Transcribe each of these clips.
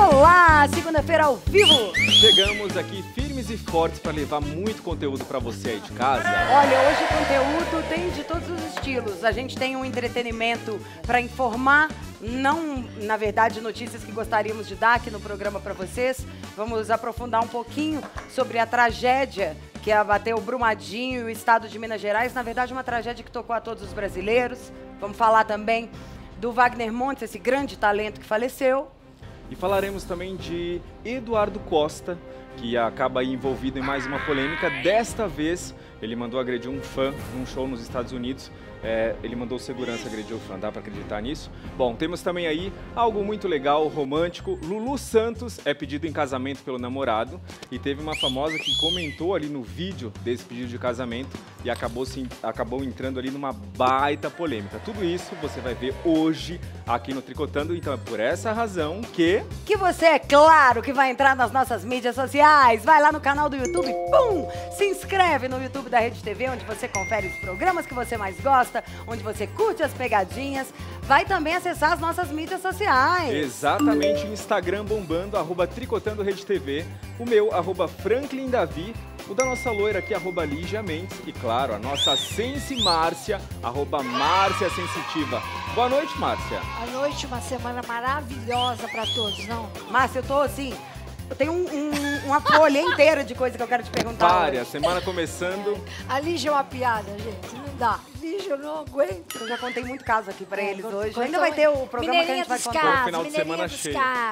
Olá, segunda-feira ao vivo. Chegamos aqui firmes e fortes para levar muito conteúdo para você aí de casa. Olha, hoje o conteúdo tem de todos os estilos. A gente tem um entretenimento para informar, não, na verdade, notícias que gostaríamos de dar aqui no programa para vocês. Vamos aprofundar um pouquinho sobre a tragédia que abateu Brumadinho e o estado de Minas Gerais. Na verdade, uma tragédia que tocou a todos os brasileiros. Vamos falar também do Wagner Montes, esse grande talento que faleceu. E falaremos também de Eduardo Costa, que acaba aí envolvido em mais uma polêmica. Desta vez, ele mandou agredir um fã num show nos Estados Unidos. Ele mandou segurança agredir o fã, dá pra acreditar nisso? Bom, temos também aí algo muito legal, romântico. Lulu Santos é pedido em casamento pelo namorado e teve uma famosa que comentou ali no vídeo desse pedido de casamento e acabou entrando ali numa baita polêmica. Tudo isso você vai ver hoje aqui no Tricotando, então é por essa razão que você, é claro, que vai entrar nas nossas mídias sociais, vai lá no canal do YouTube, pum, se inscreve no YouTube da Rede TV, onde você confere os programas que você mais gosta, onde você curte as pegadinhas, vai também acessar as nossas mídias sociais. Exatamente, o Instagram bombando, @Tricotando Rede TV, o meu, @FranklinDavi, o da nossa loira aqui, @Lígia Mendes, e claro, a nossa Sense Márcia, @Márcia Sensitiva. Boa noite, Márcia. Boa noite, uma semana maravilhosa para todos, não? Márcia, eu tô assim, eu tenho uma folha inteira de coisa que eu quero te perguntar. Pare, a semana começando. A Lígia é uma piada, gente, não dá. Lígia, eu não aguento. Eu já contei muito caso aqui pra eles hoje. Ainda vai ter o programa que a gente vai contar. No final de semana cheio.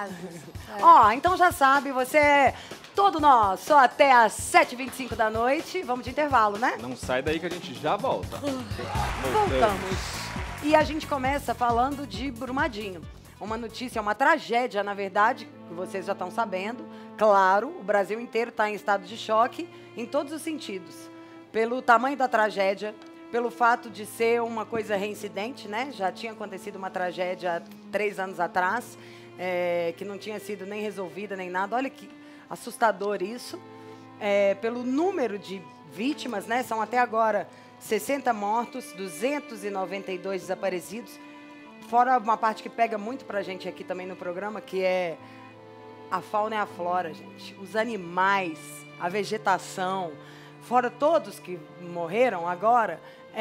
Ó, então já sabe, você é todo nosso, até às 7h25 da noite. Vamos de intervalo, né? Não sai daí que a gente já volta. Voltamos. E a gente começa falando de Brumadinho. Uma notícia, uma tragédia, na verdade, que vocês já estão sabendo. Claro, o Brasil inteiro está em estado de choque, em todos os sentidos. Pelo tamanho da tragédia, pelo fato de ser uma coisa reincidente, né? Já tinha acontecido uma tragédia há 3 anos atrás, que não tinha sido nem resolvida, nem nada. Olha que assustador isso. Pelo número de vítimas, né? São até agora 60 mortos, 292 desaparecidos. Fora uma parte que pega muito pra gente aqui também no programa, que é a fauna e a flora, gente. Os animais, a vegetação, fora todos que morreram agora,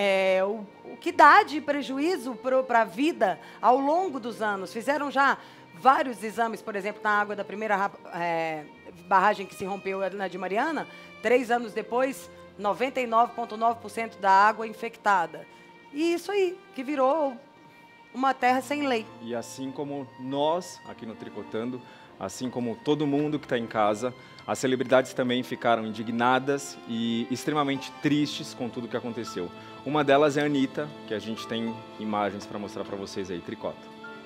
o que dá de prejuízo para a vida ao longo dos anos. Fizeram já vários exames, por exemplo, na água da primeira barragem que se rompeu na de Mariana. 3 anos depois, 99,9% da água infectada. E isso aí, que virou uma terra sem lei. E assim como nós, aqui no Tricotando, assim como todo mundo que está em casa, as celebridades também ficaram indignadas e extremamente tristes com tudo que aconteceu. Uma delas é a Anitta, que a gente tem imagens para mostrar para vocês aí. Tricota.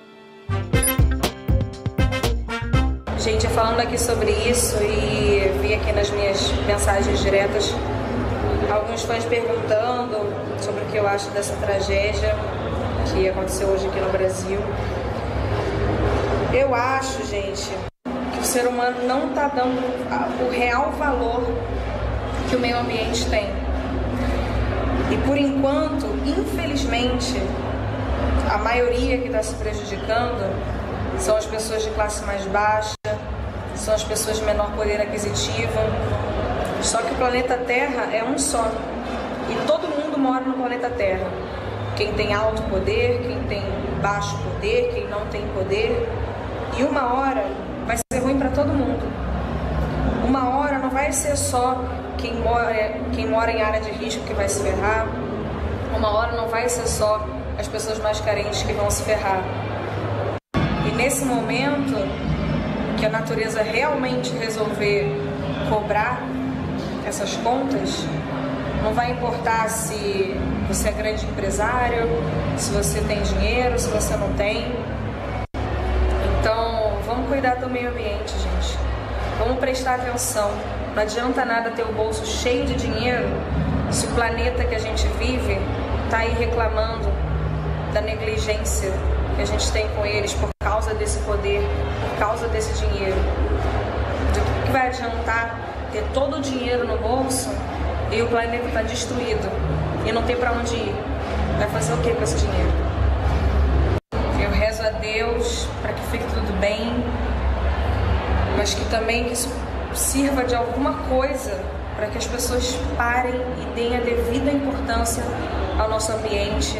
Gente, falando aqui sobre isso e vi aqui nas minhas mensagens diretas alguns fãs perguntando sobre o que eu acho dessa tragédia que aconteceu hoje aqui no Brasil. Eu acho, gente, que o ser humano não está dando o real valor que o meio ambiente tem. E por enquanto, infelizmente, a maioria que está se prejudicando são as pessoas de classe mais baixa, são as pessoas de menor poder aquisitivo. Só que o planeta Terra é um só. E todo mundo mora no planeta Terra. Quem tem alto poder, quem tem baixo poder, quem não tem poder. E uma hora vai ser ruim para todo mundo. Uma hora não vai ser só quem mora em área de risco que vai se ferrar. Uma hora não vai ser só as pessoas mais carentes que vão se ferrar. E nesse momento que a natureza realmente resolver cobrar essas contas, não vai importar se você é grande empresário, se você tem dinheiro, se você não tem. Então, vamos cuidar do meio ambiente, gente. Vamos prestar atenção. Não adianta nada ter o bolso cheio de dinheiro se o planeta que a gente vive está aí reclamando da negligência que a gente tem com eles por causa desse poder, por causa desse dinheiro. O que vai adiantar ter todo o dinheiro no bolso e o planeta está destruído e não tem para onde ir? Vai fazer o que com esse dinheiro? Eu rezo a Deus para que fique tudo bem, mas que também que isso sirva de alguma coisa para que as pessoas parem e deem a devida importância ao nosso ambiente.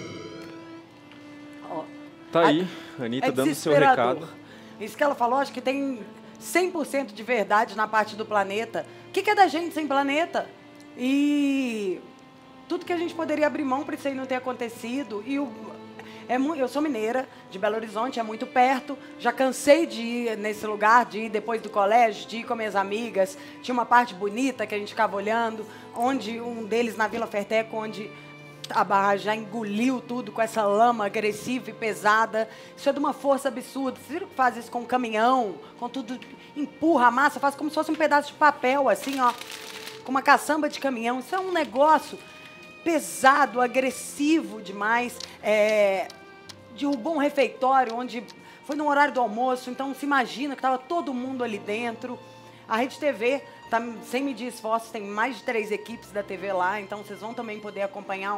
Tá aí, Anitta, dando o seu recado. Isso que ela falou, acho que tem 100% de verdade na parte do planeta. O que é da gente sem planeta? E tudo que a gente poderia abrir mão para isso aí não ter acontecido. E eu sou mineira, de Belo Horizonte, é muito perto. Já cansei de ir nesse lugar, de ir depois do colégio, de ir com minhas amigas. Tinha uma parte bonita que a gente ficava olhando, onde um deles na Vila Ferteco, onde a barra já engoliu tudo com essa lama agressiva e pesada. Isso é de uma força absurda. Vocês viram que faz isso com um caminhão, com tudo, empurra a massa, faz como se fosse um pedaço de papel, assim, ó, com uma caçamba de caminhão. Isso é um negócio pesado, agressivo demais. Derrubou um refeitório onde foi no horário do almoço, então se imagina que estava todo mundo ali dentro. A Rede TV tá sem medir esforços, tem mais de 3 equipes da TV lá, então vocês vão também poder acompanhar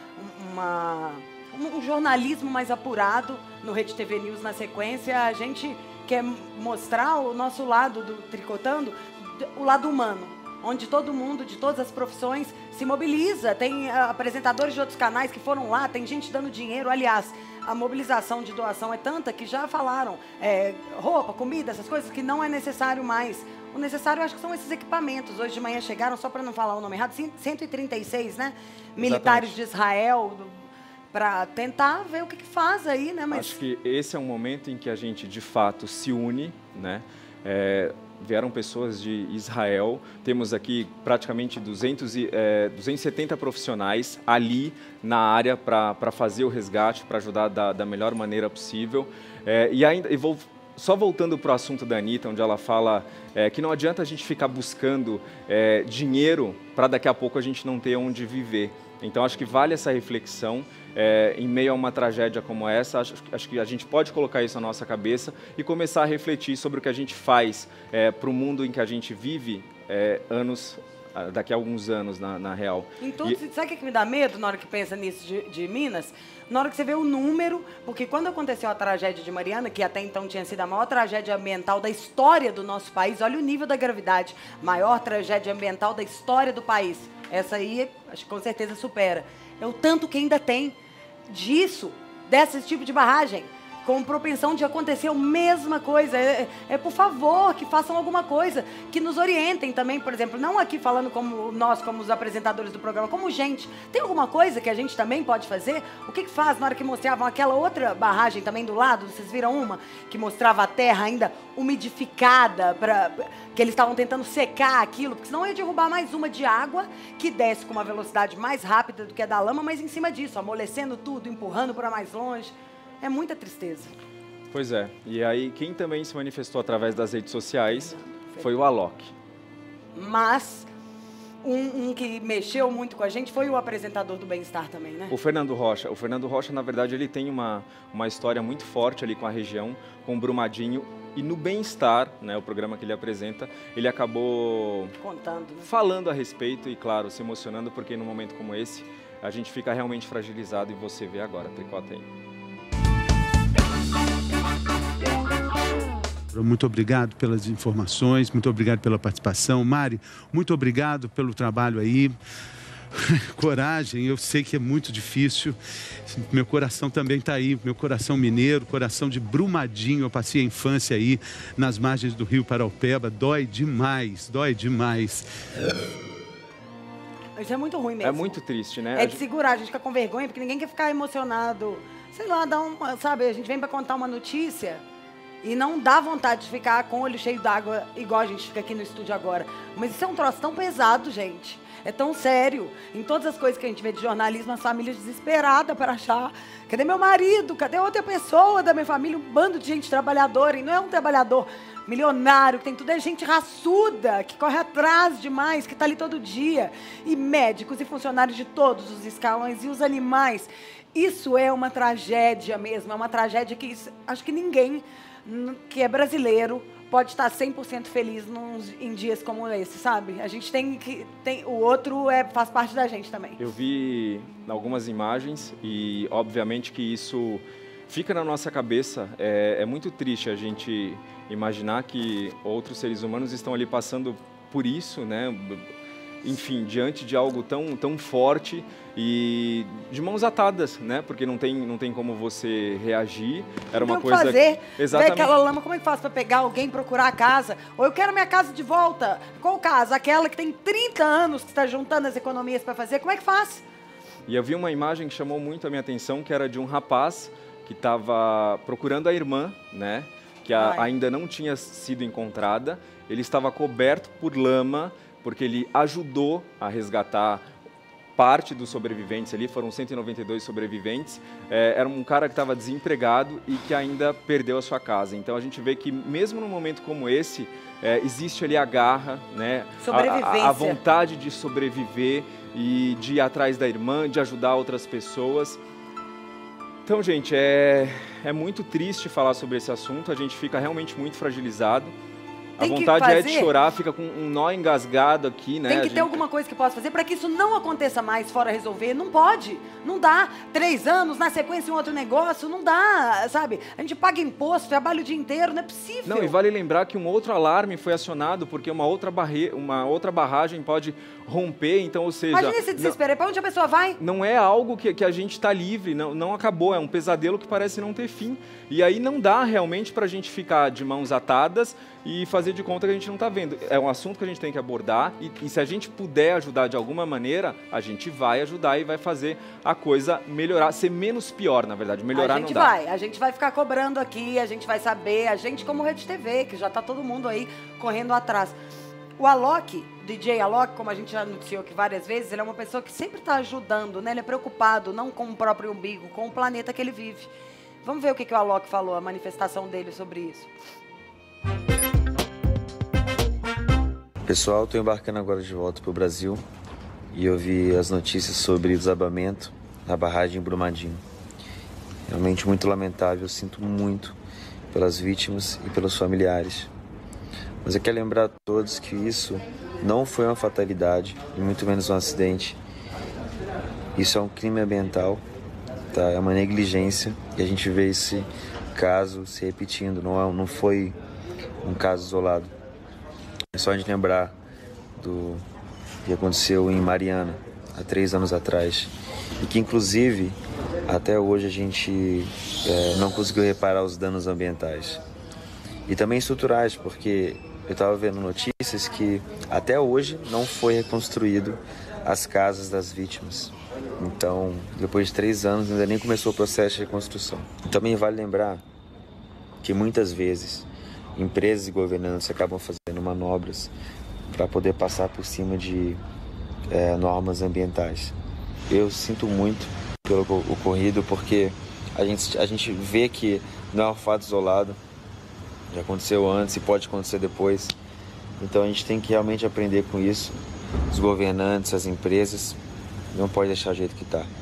um jornalismo mais apurado no Rede TV News na sequência. A gente quer mostrar o nosso lado do Tricotando, o lado humano, onde todo mundo, de todas as profissões, se mobiliza. Tem apresentadores de outros canais que foram lá, tem gente dando dinheiro. Aliás, a mobilização de doação é tanta que já falaram roupa, comida, essas coisas que não é necessário mais. O necessário, eu acho que são esses equipamentos. Hoje de manhã chegaram, só para não falar o nome errado, 136, né? Militares de Israel, para tentar ver o que faz aí, né? Mas acho que esse é um momento em que a gente, de fato, se une, né? Vieram pessoas de Israel, temos aqui praticamente 270 profissionais ali na área para fazer o resgate, para ajudar da melhor maneira possível. E vou só voltando para o assunto da Anitta, onde ela fala que não adianta a gente ficar buscando dinheiro para daqui a pouco a gente não ter onde viver. Então, acho que vale essa reflexão. Em meio a uma tragédia como essa, acho que a gente pode colocar isso na nossa cabeça e começar a refletir sobre o que a gente faz para o mundo em que a gente vive daqui a alguns anos, na real. Então, sabe o que me dá medo na hora que pensa nisso de Minas? Na hora que você vê o número, porque quando aconteceu a tragédia de Mariana, que até então tinha sido a maior tragédia ambiental da história do nosso país, olha o nível da gravidade, maior tragédia ambiental da história do país. Essa aí, acho que com certeza supera. É o tanto que ainda tem desse tipo de barragem, com propensão de acontecer a mesma coisa. Por favor, que façam alguma coisa, que nos orientem também, por exemplo, não aqui falando como nós, como os apresentadores do programa, como gente. Tem alguma coisa que a gente também pode fazer? O que faz na hora que mostravam aquela outra barragem também do lado? Vocês viram uma que mostrava a terra ainda umidificada, que eles estavam tentando secar aquilo, porque senão ia derrubar mais uma de água que desce com uma velocidade mais rápida do que a da lama, mas em cima disso, amolecendo tudo, empurrando para mais longe. É muita tristeza. Pois é. E aí, quem também se manifestou através das redes sociais foi o Alok. Mas um que mexeu muito com a gente foi o apresentador do Bem-Estar também, né? O Fernando Rocha. O Fernando Rocha, na verdade, ele tem uma história muito forte ali com a região, com o Brumadinho. E no Bem-Estar, né, o programa que ele apresenta, ele acabou contando, né? Falando a respeito e, claro, se emocionando, porque num momento como esse, a gente fica realmente fragilizado e você vê agora. Tricota aí. Muito obrigado pelas informações, muito obrigado pela participação. Mari, muito obrigado pelo trabalho aí. Coragem, eu sei que é muito difícil. Meu coração também está aí, meu coração mineiro, coração de Brumadinho. Eu passei a infância aí nas margens do rio Paraupeba. Dói demais, dói demais. Isso é muito ruim mesmo. É muito triste, né? É de segurar, a gente fica com vergonha, porque ninguém quer ficar emocionado. Sei lá, sabe, a gente vem para contar uma notícia e não dá vontade de ficar com o olho cheio d'água, igual a gente fica aqui no estúdio agora. Mas isso é um troço tão pesado, gente. É tão sério. Em todas as coisas que a gente vê de jornalismo, as famílias desesperadas para achar. Cadê meu marido? Cadê outra pessoa da minha família? Um bando de gente trabalhadora. E não é um trabalhador milionário, que tem tudo. É gente raçuda, que corre atrás demais, que está ali todo dia. E médicos e funcionários de todos os escalões. E os animais. Isso é uma tragédia mesmo. É uma tragédia que acho que ninguém que é brasileiro pode estar 100% feliz em dias como esse, sabe? A gente o outro faz parte da gente também. Eu vi algumas imagens e, obviamente, que isso fica na nossa cabeça. É muito triste a gente imaginar que outros seres humanos estão ali passando por isso, né? Enfim, diante de algo tão forte e de mãos atadas, né? Porque não tem como você reagir. Era uma coisa... fazer, Exatamente. ver aquela lama, como é que faz para pegar alguém, procurar a casa? Ou eu quero minha casa de volta. Qual casa? Aquela que tem 30 anos que está juntando as economias para fazer, como é que faz? E eu vi uma imagem que chamou muito a minha atenção, que era de um rapaz que estava procurando a irmã, né? Que ainda não tinha sido encontrada. Ele estava coberto por lama, porque ele ajudou a resgatar parte dos sobreviventes ali, foram 192 sobreviventes. Era um cara que estava desempregado e que ainda perdeu a sua casa. Então a gente vê que mesmo num momento como esse, existe ali a garra, né? A vontade de sobreviver e de ir atrás da irmã, de ajudar outras pessoas. Então, gente, é muito triste falar sobre esse assunto, a gente fica realmente muito fragilizado. A vontade é de chorar, fica com um nó engasgado aqui, né? Tem que ter alguma coisa que possa fazer para que isso não aconteça mais, fora resolver. Não pode, não dá. 3 anos, na sequência um outro negócio, não dá, sabe? A gente paga imposto, trabalha o dia inteiro, não é possível. Não, e vale lembrar que um outro alarme foi acionado, porque uma outra barragem pode romper, então, ou seja... Imagina esse desespero, para onde a pessoa vai? Não é algo que a gente está livre, não acabou, é um pesadelo que parece não ter fim. E aí não dá realmente para a gente ficar de mãos atadas e fazer de conta que a gente não está vendo. É um assunto que a gente tem que abordar e se a gente puder ajudar de alguma maneira, a gente vai ajudar e vai fazer a coisa melhorar, ser menos pior, na verdade. Melhorar não dá. A gente vai ficar cobrando aqui, a gente vai saber, a gente como Rede TV, que já está todo mundo aí correndo atrás. O Alok, DJ Alok, como a gente já anunciou aqui várias vezes, ele é uma pessoa que sempre está ajudando, né? Ele é preocupado, não com o próprio umbigo, com o planeta que ele vive. Vamos ver o que o Alok falou, a manifestação dele sobre isso. Pessoal, estou embarcando agora de volta para o Brasil e eu vi as notícias sobre o desabamento da barragem em Brumadinho. Realmente muito lamentável, eu sinto muito pelas vítimas e pelos familiares. Mas eu quero lembrar a todos que isso não foi uma fatalidade e muito menos um acidente. Isso é um crime ambiental, tá? É uma negligência e a gente vê esse caso se repetindo, não foi um caso isolado. É só a gente lembrar do que aconteceu em Mariana, há 3 anos atrás, e que inclusive até hoje a gente não conseguiu reparar os danos ambientais. E também estruturais, porque eu estava vendo notícias que até hoje não foi reconstruído as casas das vítimas. Então, depois de 3 anos, ainda nem começou o processo de reconstrução. Também vale lembrar que muitas vezes empresas e governantes acabam fazendo manobras para poder passar por cima de normas ambientais. Eu sinto muito pelo ocorrido, porque a gente vê que não é um fato isolado, já aconteceu antes e pode acontecer depois. Então a gente tem que realmente aprender com isso. Os governantes, as empresas, não pode deixar do jeito que está.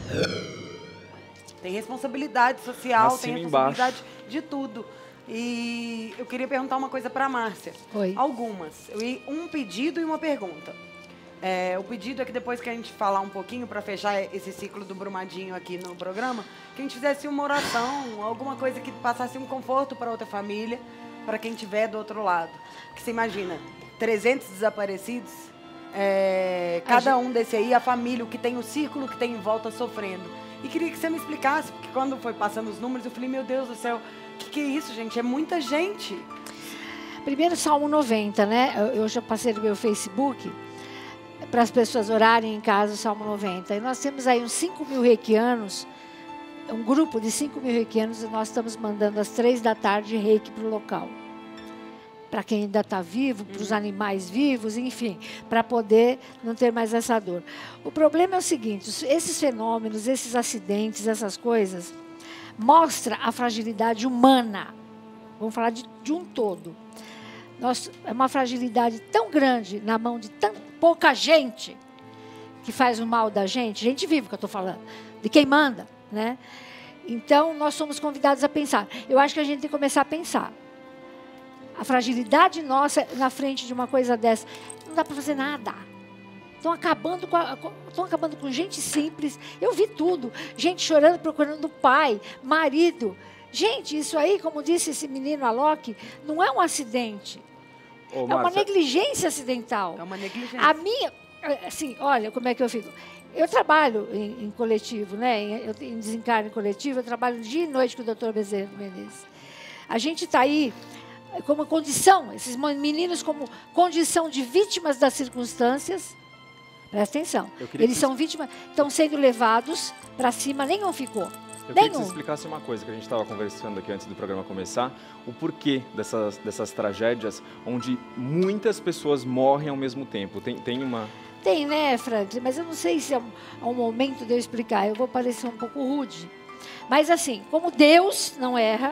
Tem responsabilidade social, Assina tem responsabilidade de tudo. E eu queria perguntar uma coisa para a Márcia. Oi. Algumas. Um pedido e uma pergunta. O pedido é que depois que a gente falar um pouquinho, para fechar esse ciclo do Brumadinho aqui no programa, que a gente fizesse uma oração, alguma coisa que passasse um conforto para outra família, para quem estiver do outro lado. Porque você imagina, 300 desaparecidos, cada um desse aí, a família, o que tem o círculo que tem em volta sofrendo. E queria que você me explicasse, porque quando foi passando os números, eu falei, meu Deus do céu, o que é isso, gente? É muita gente. Primeiro, Salmo 90, né? Eu já passei no meu Facebook para as pessoas orarem em casa o Salmo 90. E nós temos aí uns 5.000 reikianos, um grupo de 5.000 reikianos, e nós estamos mandando às 3 da tarde reiki para o local. Para quem ainda está vivo, para os animais vivos, enfim, para poder não ter mais essa dor. O problema é o seguinte, esses fenômenos, esses acidentes, essas coisas, mostra a fragilidade humana. Vamos falar de um todo. É uma fragilidade tão grande na mão de tão pouca gente que faz o mal da gente. Gente viva que eu estou falando. De quem manda, né? Então, nós somos convidados a pensar. Eu acho que a gente tem que começar a pensar. A fragilidade nossa na frente de uma coisa dessa. Não dá para fazer nada. Estão acabando com gente simples. Eu vi tudo. Gente chorando, procurando pai, marido. Gente, isso aí, como disse esse menino Alok, não é um acidente. Ô, É uma Márcia, negligência acidental. É uma negligência. A minha, assim, olha como é que eu fico. Eu trabalho em coletivo, né? Em desencarne coletivo, eu trabalho dia e noite com o Dr. Bezerra Menezes. A gente está aí como condição, esses meninos como condição de vítimas das circunstâncias. Presta atenção. Eles são vítimas, estão sendo levados para cima, nenhum ficou. Eu queria que você explicasse uma coisa que a gente estava conversando aqui antes do programa começar, o porquê dessas tragédias onde muitas pessoas morrem ao mesmo tempo. Tem uma... Tem, né, Franklin? Mas eu não sei se é um momento de eu explicar. Eu vou parecer um pouco rude. Mas assim, como Deus não erra,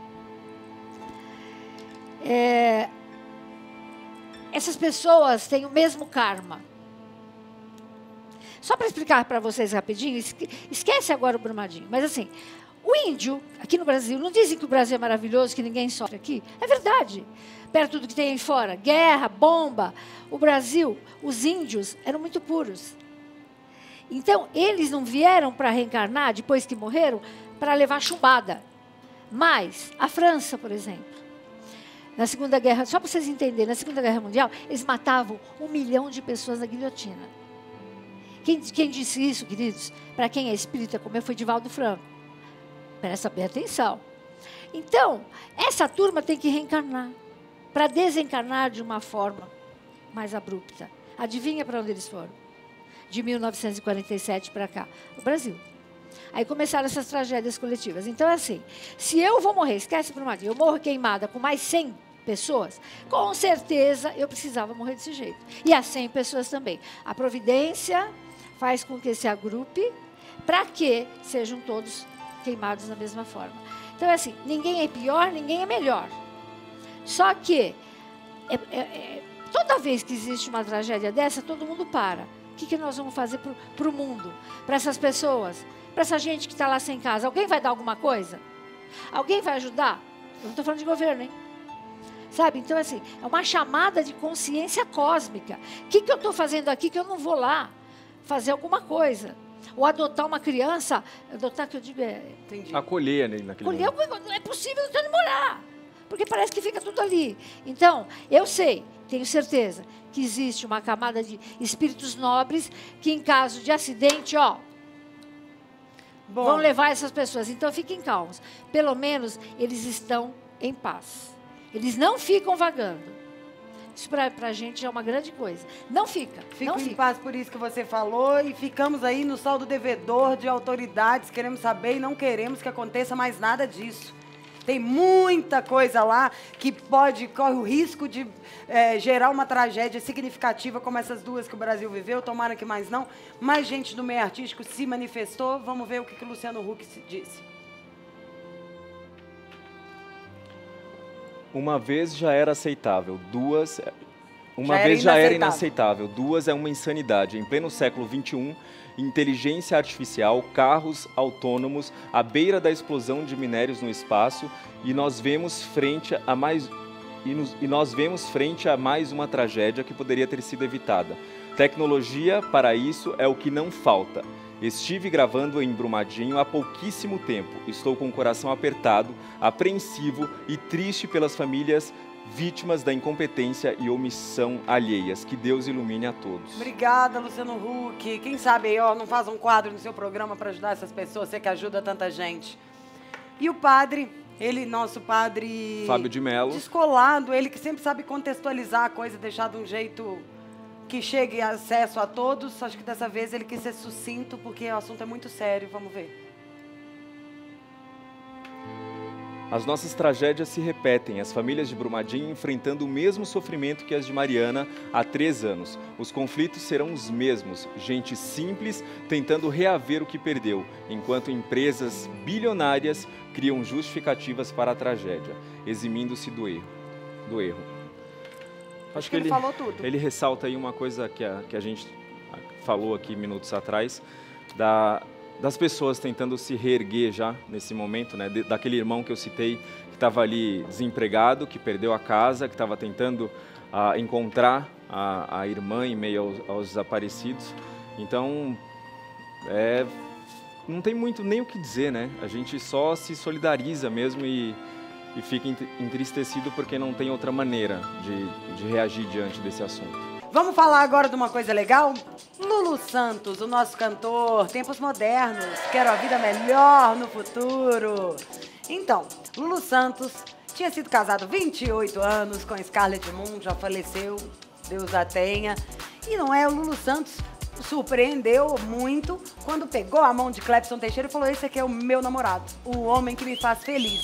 essas pessoas têm o mesmo karma. Só para explicar para vocês rapidinho, esquece agora o Brumadinho. Mas assim, o índio, aqui no Brasil, não dizem que o Brasil é maravilhoso, que ninguém sofre aqui? É verdade. Perto do que tem aí fora, guerra, bomba. O Brasil, os índios eram muito puros. Então, eles não vieram para reencarnar, depois que morreram, para levar chumbada. Mas, a França, por exemplo, na Segunda Guerra, só para vocês entenderem, na Segunda Guerra Mundial, eles matavam 1 milhão de pessoas na guilhotina. Quem disse isso, queridos? Para quem é espírita, como foi Divaldo Franco. Presta bem atenção. Então, essa turma tem que reencarnar, para desencarnar de uma forma mais abrupta. Adivinha para onde eles foram? De 1947 para cá, o Brasil. Aí começaram essas tragédias coletivas. Então, assim, se eu vou morrer, esquece por uma vez, eu morro queimada com mais 100 pessoas, com certeza eu precisava morrer desse jeito. E as 100 pessoas também. A providência faz com que se agrupe para que sejam todos queimados da mesma forma. Então, é assim, ninguém é pior, ninguém é melhor. Só que, toda vez que existe uma tragédia dessa, todo mundo para. O que nós vamos fazer para o mundo? Para essas pessoas? Para essa gente que está lá sem casa? Alguém vai dar alguma coisa? Alguém vai ajudar? Eu não estou falando de governo, hein? Sabe? Então, assim, é uma chamada de consciência cósmica. O que eu estou fazendo aqui que eu não vou lá fazer alguma coisa? Ou adotar uma criança, adotar que eu digo Entendi. Acolher, né, naquele momento. Não é possível não morar, porque parece que fica tudo ali. Então, eu sei, tenho certeza, que existe uma camada de espíritos nobres que, em caso de acidente, vão levar essas pessoas. Então, fiquem calmos. Pelo menos, eles estão em paz. Eles não ficam vagando. Isso para a gente é uma grande coisa. Não fica. Fico em paz por isso que você falou e ficamos aí no saldo devedor de autoridades. Queremos saber e não queremos que aconteça mais nada disso. Tem muita coisa lá que corre o risco de gerar uma tragédia significativa como essas duas que o Brasil viveu. Tomara que mais não. Mais gente do meio artístico se manifestou. Vamos ver o que o Luciano Huck disse. Uma vez já era aceitável, duas... Uma vez já era inaceitável, duas é uma insanidade. Em pleno século XXI, inteligência artificial, carros autônomos, à beira da explosão de minérios no espaço, e nós vemos frente a mais uma tragédia que poderia ter sido evitada. Tecnologia para isso é o que não falta. Estive gravando em Brumadinho há pouquíssimo tempo. Estou com o coração apertado, apreensivo e triste pelas famílias vítimas da incompetência e omissão alheias. Que Deus ilumine a todos. Obrigada, Luciano Huck. Quem sabe aí, não faz um quadro no seu programa para ajudar essas pessoas, você que ajuda tanta gente. E o padre, nosso padre... Fábio de Mello. Descolado, ele que sempre sabe contextualizar a coisa, deixar de um jeito que chegue acesso a todos. Acho que dessa vez ele quis ser sucinto, porque o assunto é muito sério. Vamos ver. As nossas tragédias se repetem, as famílias de Brumadinho enfrentando o mesmo sofrimento que as de Mariana há 3 anos. Os conflitos serão os mesmos, gente simples tentando reaver o que perdeu, enquanto empresas bilionárias criam justificativas para a tragédia, eximindo-se do erro. Acho que ele falou tudo. Ele ressalta aí uma coisa que a gente falou aqui minutos atrás, das pessoas tentando se reerguer já nesse momento, né? Daquele irmão que eu citei, que estava ali desempregado, que perdeu a casa, que estava tentando encontrar a irmã em meio aos desaparecidos. Então, não tem muito nem o que dizer, né? A gente só se solidariza mesmo e fica entristecido porque não tem outra maneira de reagir diante desse assunto. Vamos falar agora de uma coisa legal? Lulu Santos, o nosso cantor, tempos modernos, quero a vida melhor no futuro. Então, Lulu Santos tinha sido casado 28 anos com Scarlett Moon, já faleceu, Deus a tenha. E não é, o Lulu Santos surpreendeu muito quando pegou a mão de Clepson Teixeira e falou: esse aqui é o meu namorado, o homem que me faz feliz.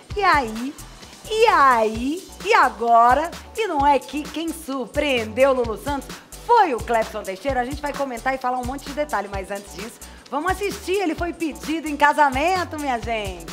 E agora, e não é que quem surpreendeu o Lulu Santos foi o Clepson Teixeira? A gente vai comentar e falar um monte de detalhe, mas antes disso, vamos assistir. Ele foi pedido em casamento, minha gente.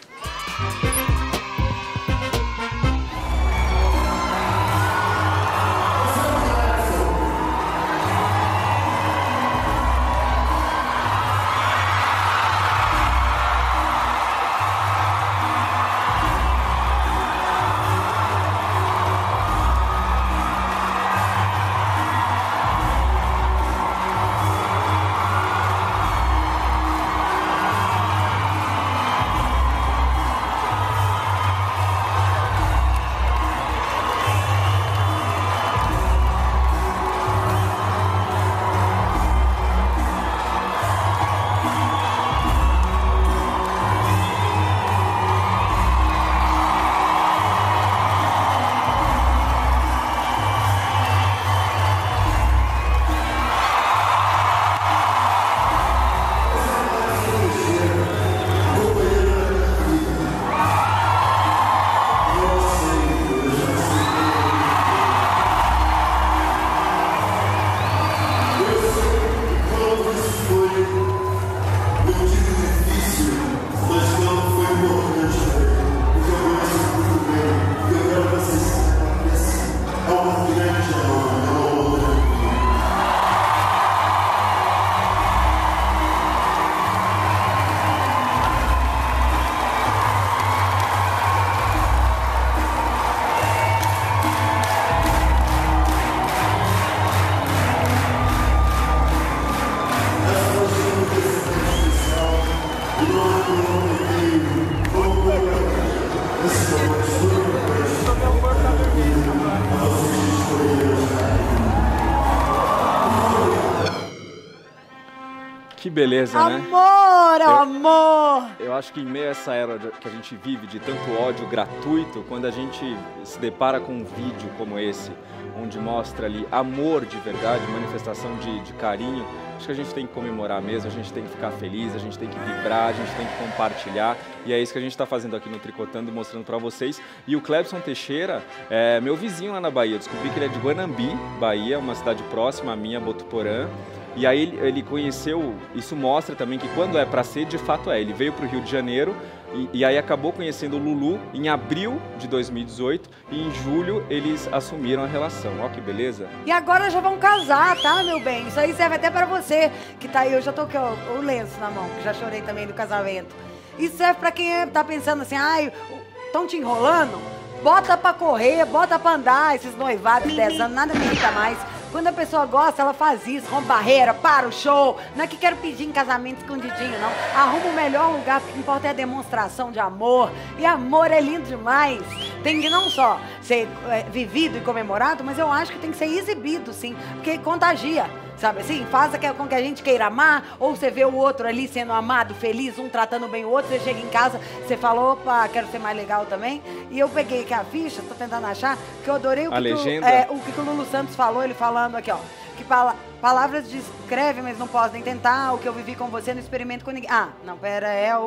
Que beleza, né? Amor, amor! Eu acho que em meio a essa era que a gente vive de tanto ódio gratuito, quando a gente se depara com um vídeo como esse, onde mostra ali amor de verdade, manifestação de carinho, acho que a gente tem que comemorar mesmo, a gente tem que ficar feliz, a gente tem que vibrar, a gente tem que compartilhar, e é isso que a gente está fazendo aqui no Tricotando, mostrando para vocês. E o Clepson Teixeira é meu vizinho lá na Bahia, descobri que ele é de Guanambi, Bahia, uma cidade próxima à minha, Botuporã. E aí ele conheceu, isso mostra também que quando é para ser, de fato é. Ele veio para o Rio de Janeiro e aí acabou conhecendo o Lulu em abril de 2018 e em julho eles assumiram a relação. Ó que beleza. E agora já vão casar, tá, meu bem? Isso aí serve até para você que tá aí. Eu já tô com o lenço na mão, que já chorei também do casamento. Isso serve para quem tá pensando assim, ai, estão te enrolando? Bota pra correr, bota pra andar, esses noivados de 10 anos, nada me irrita mais. Quando a pessoa gosta, ela faz isso, rompe barreira, para o show. Não é que quero pedir em casamento escondidinho, não. Arruma o melhor lugar, porque o que importa é a demonstração de amor. E amor é lindo demais. Tem que não só ser vivido e comemorado, mas eu acho que tem que ser exibido, sim. Porque contagia, sabe assim? Faz com que a gente queira amar, ou você vê o outro ali sendo amado, feliz, um tratando bem o outro, você chega em casa, você fala, opa, quero ser mais legal também. E eu peguei aqui a ficha, tô tentando achar, que eu adorei o que o Lulu Santos falou, ele falando aqui, ó, que palavras descrevem, mas não podem tentar, o que eu vivi com você, não experimento com ninguém. Ah, não, pera,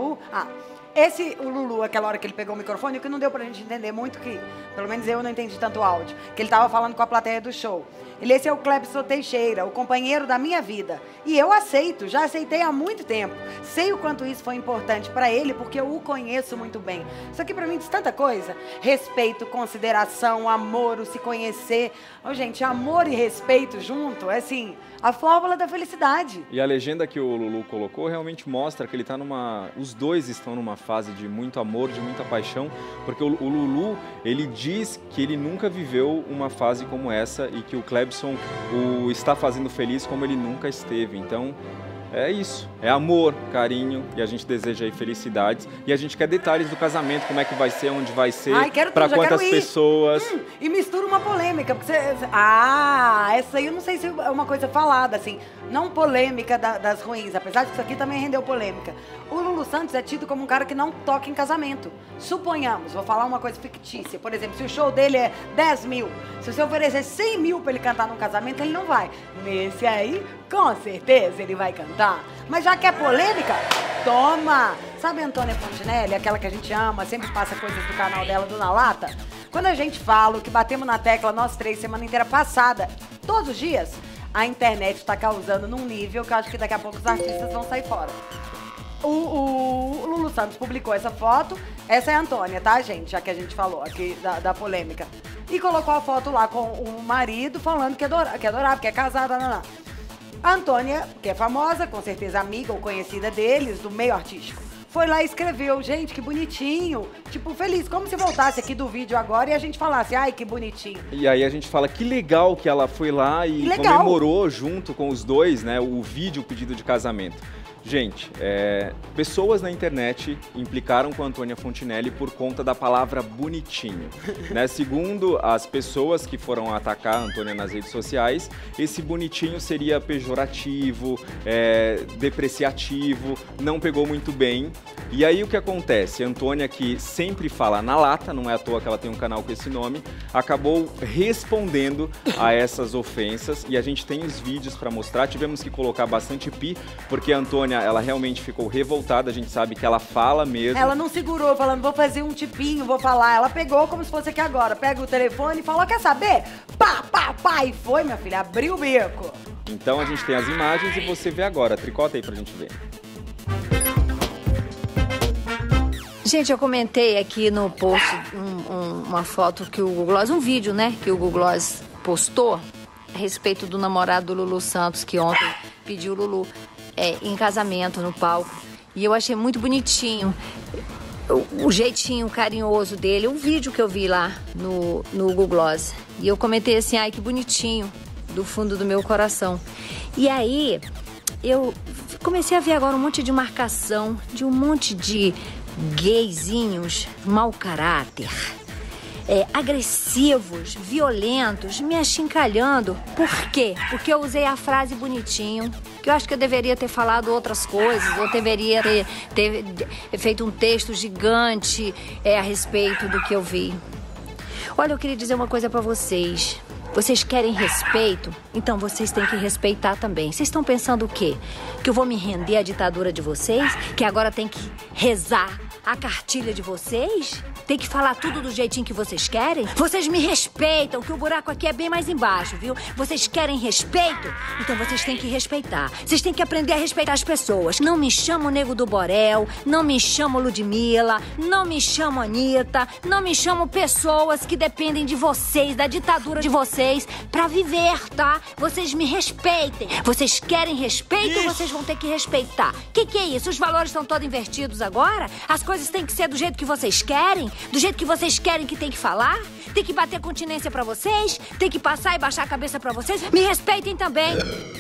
o Lulu, aquela hora que ele pegou o microfone, o que não deu pra gente entender muito, que pelo menos eu não entendi tanto o áudio, que ele tava falando com a plateia do show. Esse é o Clepson Teixeira, o companheiro da minha vida. E eu aceito, já aceitei há muito tempo. Sei o quanto isso foi importante pra ele, porque eu o conheço muito bem. Isso aqui pra mim diz tanta coisa. Respeito, consideração, amor, o se conhecer. Gente, amor e respeito junto, é assim, a fórmula da felicidade. E a legenda que o Lulu colocou realmente mostra que ele tá os dois estão numa fase de muito amor, de muita paixão, porque o Lulu, ele diz que ele nunca viveu uma fase como essa e que o Clepson o está fazendo feliz como ele nunca esteve. Então, é isso, é amor, carinho, e a gente deseja aí felicidades. E a gente quer detalhes do casamento, como é que vai ser, onde vai ser, para quantas pessoas. E mistura uma polêmica, porque essa aí eu não sei se é uma coisa falada, assim, não polêmica das ruins, apesar de que isso aqui também rendeu polêmica. O Lulu Santos é tido como um cara que não toca em casamento. Suponhamos, vou falar uma coisa fictícia, por exemplo, se o show dele é 10 mil, se você oferecer 100 mil pra ele cantar num casamento, ele não vai. Nesse aí, com certeza ele vai cantar. Mas já que é polêmica, toma! Sabe a Antônia Fontinelli, aquela que a gente ama, sempre passa coisas do canal dela do Na Lata? Quando a gente fala o que batemos na tecla nós três semana inteira passada, todos os dias, a internet está causando num nível que eu acho que daqui a pouco os artistas vão sair fora. O Lulu Santos publicou essa foto, essa é a Antônia, tá, gente? Já que a gente falou aqui da polêmica. E colocou a foto lá com o marido falando que adorava, que é casada, não. A Antônia, que é famosa, com certeza amiga ou conhecida deles, do meio artístico, foi lá e escreveu, gente, que bonitinho, tipo, feliz, como se voltasse aqui do vídeo agora e a gente falasse, ai, que bonitinho. E aí a gente fala que legal que ela foi lá e comemorou junto com os dois, né, o vídeo, o pedido de casamento. Gente, pessoas na internet implicaram com a Antônia Fontinelli por conta da palavra bonitinho. Né? Segundo as pessoas que foram atacar a Antônia nas redes sociais, esse bonitinho seria pejorativo, depreciativo, não pegou muito bem. E aí o que acontece? A Antônia, que sempre fala na lata, não é à toa que ela tem um canal com esse nome, acabou respondendo a essas ofensas e a gente tem os vídeos para mostrar. Tivemos que colocar bastante pi, porque a Antônia, ela realmente ficou revoltada, a gente sabe que ela fala mesmo. Ela não segurou falando, vou fazer um tipinho, vou falar. Ela pegou como se fosse aqui agora, pega o telefone e falou, quer saber? Pá, pá, pá, e foi, minha filha, abriu o bico. Então a gente tem as imagens e você vê agora, tricota aí pra gente ver. Gente, eu comentei aqui no post uma foto que o Google Gloss, um vídeo, né, que o Google Gloss postou a respeito do namorado do Lulu Santos, que ontem pediu o Lulu em casamento no palco. E eu achei muito bonitinho o jeitinho carinhoso dele, um vídeo que eu vi lá no Google Gloss. E eu comentei assim, ai, que bonitinho, do fundo do meu coração. E aí, eu comecei a ver agora um monte de marcação de um monte de gayzinhos mau caráter, agressivos, violentos, me achincalhando. Por quê? Porque eu usei a frase bonitinho, que eu acho que eu deveria ter falado outras coisas, ou deveria ter feito um texto gigante a respeito do que eu vi. Olha, eu queria dizer uma coisa pra vocês. Vocês querem respeito? Então vocês têm que respeitar também. Vocês estão pensando o quê? Que eu vou me render à ditadura de vocês? Que agora tem que rezar a cartilha de vocês? Tem que falar tudo do jeitinho que vocês querem? Vocês me respeitam, que o buraco aqui é bem mais embaixo, viu? Vocês querem respeito? Então vocês têm que respeitar. Vocês têm que aprender a respeitar as pessoas. Não me chamo Nego do Borel, não me chamo Ludmilla, não me chamo Anitta, não me chamo pessoas que dependem de vocês, da ditadura de vocês, pra viver, tá? Vocês me respeitem. Vocês querem respeito, vocês vão ter que respeitar. Que é isso? Os valores estão todos invertidos agora? As coisas têm que ser do jeito que vocês querem? Do jeito que vocês querem que tem que falar? Tem que bater continência pra vocês? Tem que passar e baixar a cabeça pra vocês? Me respeitem também.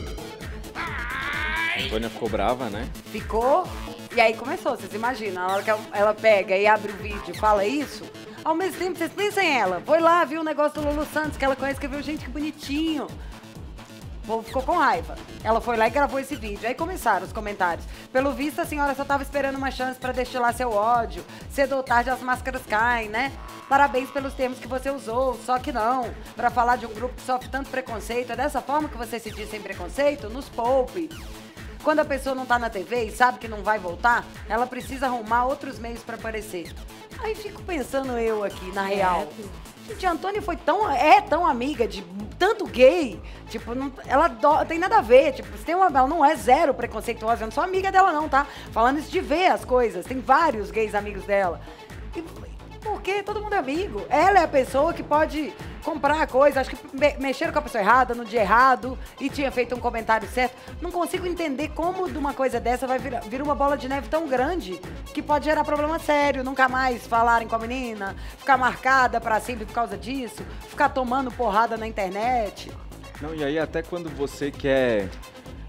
A Antônia ficou brava, né? Ficou. E aí começou, vocês imaginam, na hora que ela pega e abre o vídeo e fala isso, ao mesmo tempo vocês pensam em ela. Foi lá, viu o negócio do Lulu Santos, que ela conhece, que viu, gente, que bonitinho. O povo ficou com raiva. Ela foi lá e gravou esse vídeo. Aí começaram os comentários. Pelo visto, a senhora só estava esperando uma chance para destilar seu ódio. Cedo ou tarde as máscaras caem, né? Parabéns pelos termos que você usou. Só que não. Para falar de um grupo que sofre tanto preconceito, é dessa forma que você se diz sem preconceito? Nos poupe. Quando a pessoa não tá na TV e sabe que não vai voltar, ela precisa arrumar outros meios para aparecer. Aí fico pensando eu aqui, na real. Gente, a Antônia é tão amiga de tanto gay, tipo, não, ela tem nada a ver, tipo, ela não é zero preconceituosa, eu não sou amiga dela não, tá? Falando isso de ver as coisas, tem vários gays amigos dela. Porque todo mundo é amigo. Ela é a pessoa que pode comprar a coisa, acho que mexeram com a pessoa errada, no dia errado, e tinha feito um comentário certo. Não consigo entender como de uma coisa dessa vai vir uma bola de neve tão grande que pode gerar problema sério, nunca mais falarem com a menina, ficar marcada pra sempre por causa disso, ficar tomando porrada na internet. Não, e aí até quando você quer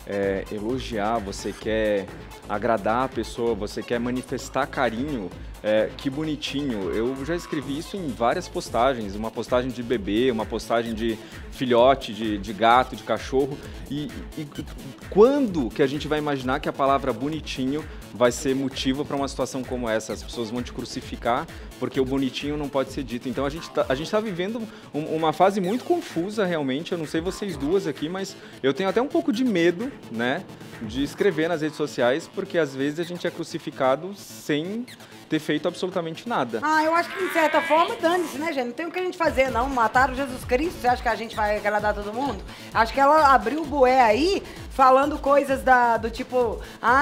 elogiar, você quer agradar a pessoa, você quer manifestar carinho, que bonitinho. Eu já escrevi isso em várias postagens, uma postagem de bebê, uma postagem de filhote, de gato, de cachorro. E quando que a gente vai imaginar que a palavra bonitinho vai ser motivo para uma situação como essa? As pessoas vão te crucificar porque o bonitinho não pode ser dito. Então a gente tá vivendo uma fase muito confusa realmente. Eu não sei vocês duas aqui, mas eu tenho até um pouco de medo, né, de escrever nas redes sociais, porque às vezes a gente é crucificado sem ter feito absolutamente nada. Eu acho que, de certa forma, dane-se, né, gente? Não tem o que a gente fazer, não. Mataram Jesus Cristo, você acha que a gente vai agradar todo mundo? Acho que ela abriu o bué aí, falando coisas do tipo...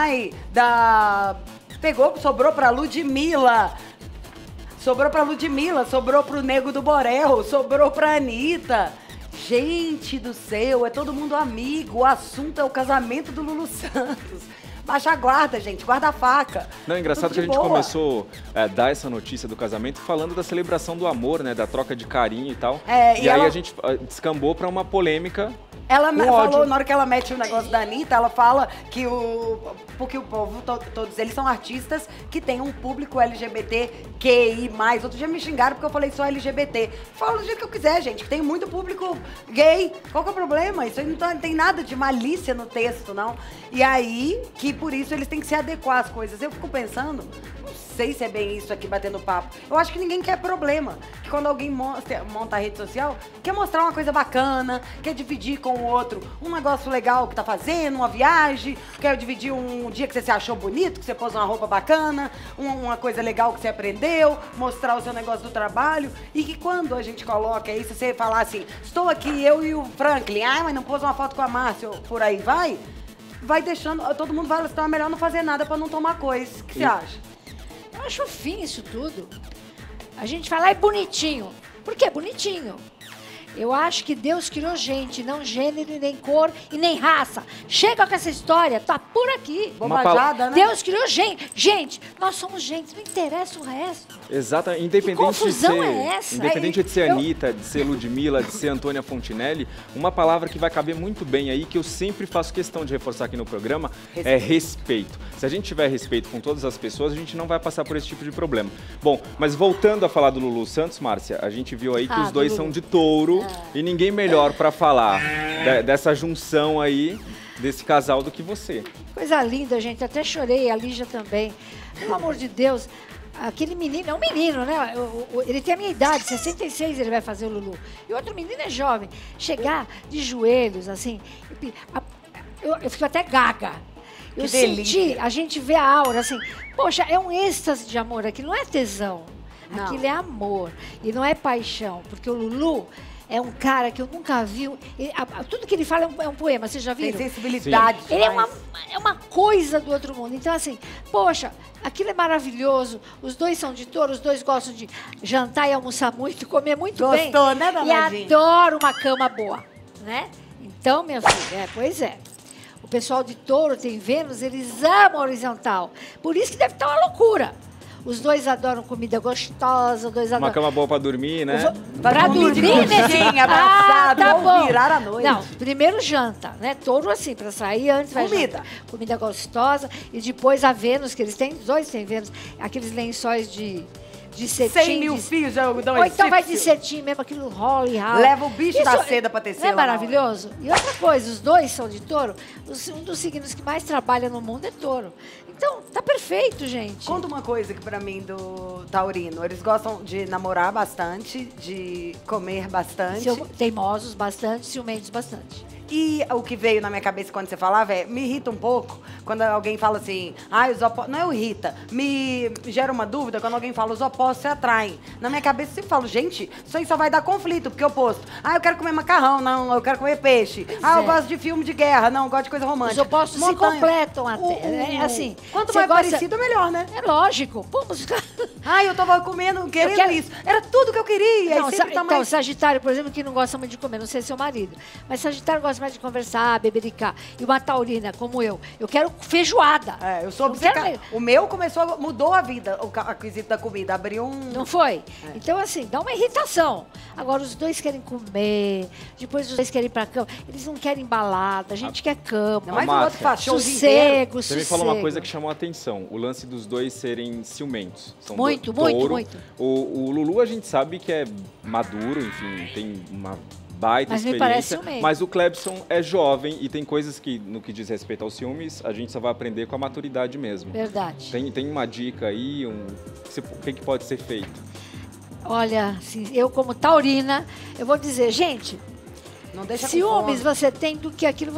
sobrou pra Ludmilla. Sobrou pra Ludmilla, sobrou pro Nego do Borel, sobrou pra Anitta. Gente do céu, é todo mundo amigo. O assunto é o casamento do Lulu Santos. Baixa a guarda, gente, guarda a faca. Não, é engraçado que a gente começou a dar essa notícia do casamento falando da celebração do amor, né, da troca de carinho e tal. E aí a gente descambou pra uma polêmica. Ela falou, na hora que ela mete o negócio da Anitta, ela fala que porque o povo, todos eles são artistas que têm um público LGBTQI+. Outro dia me xingaram porque eu falei só LGBT. Fala do jeito que eu quiser, gente, que tem muito público gay. Qual que é o problema? Isso aí não tem nada de malícia no texto, não. E aí, que por isso eles têm que se adequar às coisas. Eu fico pensando... Não sei se é bem isso aqui, batendo papo. Eu acho que ninguém quer problema. Que quando alguém monta a rede social, quer mostrar uma coisa bacana, quer dividir com o outro um negócio legal que tá fazendo, uma viagem, quer dividir um dia que você se achou bonito, que você pôs uma roupa bacana, uma coisa legal que você aprendeu, mostrar o seu negócio do trabalho. E que quando a gente coloca isso, você falar assim, estou aqui, eu e o Franklin, mas não pôs uma foto com a Márcia, por aí vai deixando, todo mundo vai falar, então é melhor não fazer nada pra não tomar coisa. O que você acha? Eu acho fim isso tudo. A gente fala, é bonitinho. Por que é bonitinho? Eu acho que Deus criou gente, não gênero, nem cor e nem raça. Chega com essa história, tá por aqui. Bombajada, né? Deus criou gente. Gente, nós somos gente, não interessa o resto. Exato, independente de ser Eu... Anitta, de ser Ludmilla, de ser Antônia Fontinelli, uma palavra que vai caber muito bem aí, que eu sempre faço questão de reforçar aqui no programa, é respeito. Se a gente tiver respeito com todas as pessoas, a gente não vai passar por esse tipo de problema. Bom, mas voltando a falar do Lulu Santos, Márcia, a gente viu aí que os dois são de touro e ninguém melhor para falar dessa junção aí, desse casal do que você. Coisa linda, gente. Até chorei, a Lígia também. Pelo amor de Deus, aquele menino, é um menino, né? Ele tem a minha idade, 66 ele vai fazer o Lulu. E o outro menino é jovem. Chegar de joelhos, assim, eu fico até gaga. Eu senti, a gente vê a aura, assim, poxa, é um êxtase de amor, aquilo não é tesão, aquilo é amor e não é paixão, porque o Lulu é um cara que eu nunca vi, tudo que ele fala é um poema, vocês já viram? Tem sensibilidade. Sim. Ele é uma coisa do outro mundo, então assim, poxa, aquilo é maravilhoso, os dois são de touro, os dois gostam de jantar e almoçar muito, comer muito bem. Gostou, né, Danadinha? E adoro uma cama boa, né? Então, minha filha, pois é. O pessoal de touro tem Vênus, eles amam a horizontal. Por isso que deve estar uma loucura. Os dois adoram comida gostosa, os dois adoram... Uma cama boa pra dormir, né? Pra dormir, né? Abraçado, tá bom. Virar à noite. Não, primeiro janta, né? Touro assim, pra sair antes vai jantar. Comida gostosa. E depois a Vênus, que eles têm, os dois têm Vênus, aqueles lençóis de cetim. 100 mil fios de algodão egípcio. Ou então vai de cetim mesmo, aquilo rola e rala. Leva o bicho da seda pra tecer. Não é maravilhoso? E outra coisa, os dois são de touro, um dos signos que mais trabalha no mundo é touro. Então, tá perfeito, gente. Conta uma coisa aqui pra mim do taurino. Eles gostam de namorar bastante, de comer bastante. Teimosos bastante, ciumentos bastante. E o que veio na minha cabeça quando você falava me irrita um pouco quando alguém fala assim, os opostos... Não é irrita, me gera uma dúvida quando alguém fala os opostos se atraem. Na minha cabeça eu sempre falo, gente, isso aí só vai dar conflito, porque oposto. Eu quero comer macarrão, não, eu quero comer peixe. Eu gosto de filme de guerra, não, eu gosto de coisa romântica. Os opostos se completam até, assim. Quanto mais parecido, melhor, né? É lógico. Vamos... eu tava comendo, querendo isso. Era tudo que eu queria. Não, então, Sagitário, por exemplo, que não gosta muito de comer, não sei se é seu marido, mas Sagitário gosta mais de conversar, bebericar. E uma taurina como eu quero feijoada. Eu sou obcecada. O meu mudou a vida, a quesito da comida. Abriu um... Não foi? Então, assim, dá uma irritação. Agora, os dois querem comer, depois os dois querem ir pra cama. Eles não querem balada, a gente quer cama. Mas o outro faz sossego. Você me falou uma coisa que chamou a atenção. O lance dos dois serem ciumentos. São muito. O Lulu, a gente sabe que é maduro, enfim, tem uma baita experiência. Me parece ciumento. Mas o Clebson é jovem e tem coisas que, no que diz respeito aos ciúmes, a gente só vai aprender com a maturidade mesmo. Verdade. Tem uma dica aí, o que pode ser feito? Olha, assim, eu como taurina, eu vou dizer, gente, não deixa ciúmes você tem do que aquilo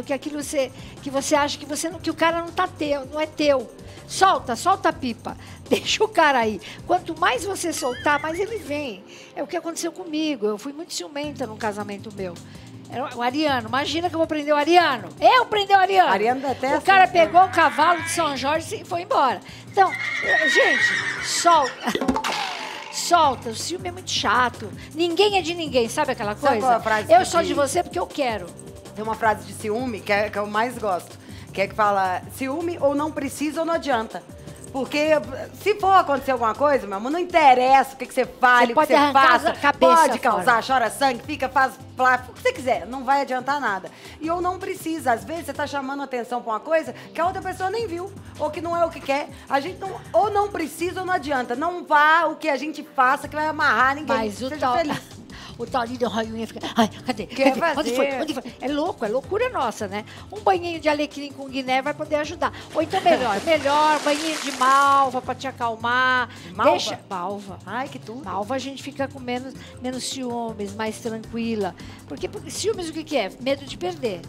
que você acha que o cara não é teu. Solta a pipa. Deixa o cara aí. Quanto mais você soltar, mais ele vem. É o que aconteceu comigo. Eu fui muito ciumenta num casamento meu. Era o Ariano. Imagina que eu vou prender o Ariano. Eu prender o Ariano. Ariano detesta. O cara pegou o cavalo de São Jorge e foi embora. Então, gente, solta. Solta. O ciúme é muito chato. Ninguém é de ninguém. Sabe aquela coisa? Sabe qual é a frase eu sou de você porque eu quero. Tem uma frase de ciúme que eu mais gosto. Que é que fala, ciúme ou não precisa ou não adianta. Porque se for acontecer alguma coisa, meu amor, não interessa o que você fale, o que você faça. Pode causar, chora sangue, faz o que você quiser. Não vai adiantar nada. E ou não precisa. Às vezes você tá chamando atenção pra uma coisa que a outra pessoa nem viu. Ou que não é o que quer. A gente ou não precisa ou não adianta. Não vá o que a gente faça que vai amarrar ninguém. Mas seja feliz. O Taurinho Rainha fica... Ai, cadê? Onde foi? É louco, é loucura nossa, né? Um banhinho de alecrim com guiné vai poder ajudar. Ou então melhor, banhinho de malva pra te acalmar. Malva? Deixa... Malva. Ai, que tudo. Malva a gente fica com menos ciúmes, mais tranquila. Porque ciúmes o que é? Medo de perder.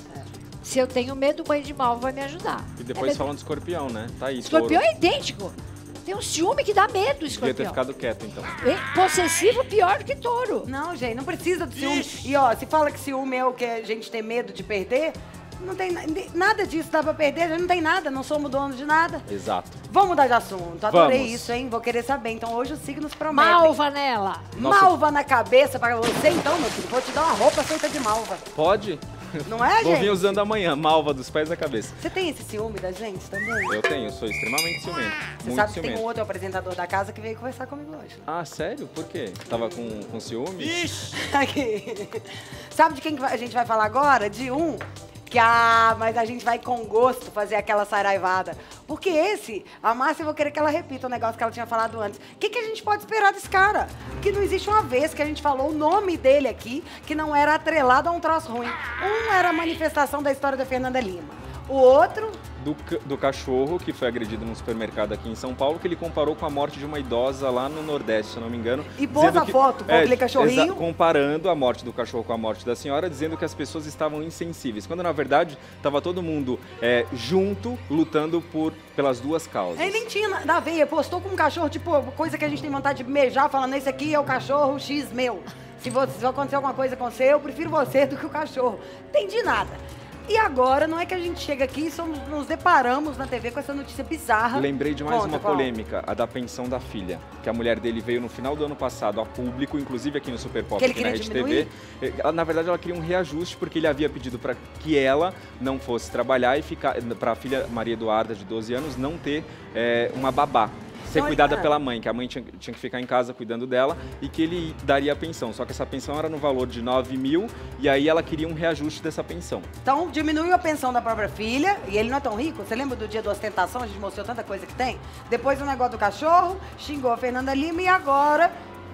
Se eu tenho medo, o banho de malva vai me ajudar. E depois falando de escorpião, né? Tá aí. Escorpião é idêntico. Tem um ciúme que dá medo, escorpião. Devia ter ficado quieto, então. Possessivo pior do que touro. Não, gente, não precisa de ciúme. E, ó, se fala que ciúme é o que a gente tem medo de perder, não tem nada disso, dá pra perder, a gente não tem nada, não somos donos de nada. Exato. Vamos mudar de assunto, adorei isso, hein? Vou querer saber. Então, hoje os signos prometem. Malva nela. Malva na cabeça para você, então, meu filho. Vou te dar uma roupa feita de malva. Pode? Não é, gente? Vou vir usando amanhã, malva dos pés à cabeça. Você tem esse ciúme da gente também? Eu tenho, sou extremamente ciumento. Você sabe que tem um outro apresentador da casa que veio conversar comigo hoje. Ah, sério? Por quê? Tava com ciúme? Ixi! Aqui. Sabe de quem a gente vai falar agora? De um que, mas a gente vai com gosto fazer aquela saraivada. Porque a Márcia, eu vou querer que ela repita o negócio que ela tinha falado antes. O que a gente pode esperar desse cara? Que não existe uma vez que a gente falou o nome dele aqui, que não era atrelado a um troço ruim. Um era a manifestação da história da Fernanda Lima. O outro... Do cachorro que foi agredido num supermercado aqui em São Paulo, que ele comparou com a morte de uma idosa lá no Nordeste, se eu não me engano. E pôs a foto com aquele cachorrinho. Comparando a morte do cachorro com a morte da senhora, dizendo que as pessoas estavam insensíveis. Quando, na verdade, estava todo mundo junto, lutando pelas duas causas. Ele nem tinha na veia, postou com um cachorro, tipo, coisa que a gente tem vontade de beijar, falando, esse aqui é o cachorro X meu. Se acontecer alguma coisa com você, eu prefiro você do que o cachorro. Entendi nada. E agora, não é que a gente chega aqui e nos deparamos na TV com essa notícia bizarra. Lembrei de mais uma polêmica, a da pensão da filha. Que a mulher dele veio no final do ano passado a público, inclusive aqui no Super Pop, aqui na Rede TV. Na verdade, ela queria um reajuste, porque ele havia pedido para que ela não fosse trabalhar e ficar, para a filha Maria Eduarda, de 12 anos, não ter uma babá. Ser cuidada pela mãe, que a mãe tinha que ficar em casa cuidando dela e que ele daria a pensão. Só que essa pensão era no valor de 9 mil e aí ela queria um reajuste dessa pensão. Então diminuiu a pensão da própria filha e ele não é tão rico. Você lembra do dia da ostentação? A gente mostrou tanta coisa que tem. Depois o negócio do cachorro, xingou a Fernanda Lima e agora